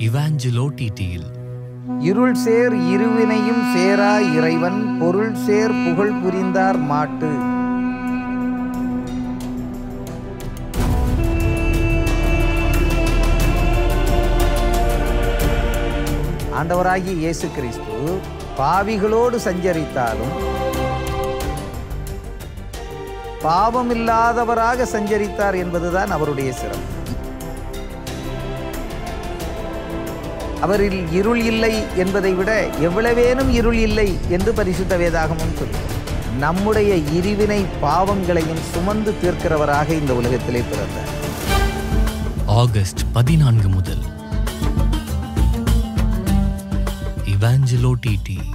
இவாஞ்சலோ டிடியில் இருள் சேர் இருவினையும் சேரா இறைவன் பொருள் சேர் புகழ் புரிந்தார் மாட்டு. ஆண்டவராகிய இயேசு கிறிஸ்து பாவிகளோடு சஞ்சரித்தாலும் பாவமில்லாதவராக சஞ்சரித்தார் என்பதுதான் அவருடைய சிறப்பு. அவரில் இருள் இல்லை என்பதை விட எவ்வளவேனும் இருள் இல்லை என்று பரிசுத்த வேதாகமும் சொல்லும். நம்முடைய இருவினை பாவங்களையும் சுமந்து தீர்க்கிறவராக இந்த உலகத்திலே பிறந்தார். ஆகஸ்ட் 14 முதல் இவாஞ்சலோ டிடி.